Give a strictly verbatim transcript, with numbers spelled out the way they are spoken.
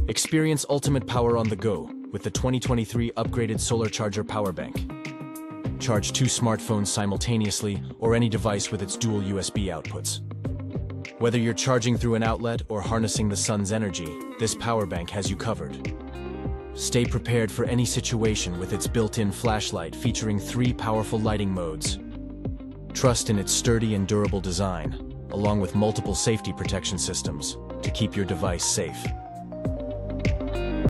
Experience ultimate power on the go with the twenty twenty-three upgraded solar charger power bank. Charge two smartphones simultaneously or any device with its dual U S B outputs. Whether you're charging through an outlet or harnessing the sun's energy, this power bank has you covered. Stay prepared for any situation with its built-in flashlight featuring three powerful lighting modes. Trust in its sturdy and durable design, along with multiple safety protection systems, to keep your device safe.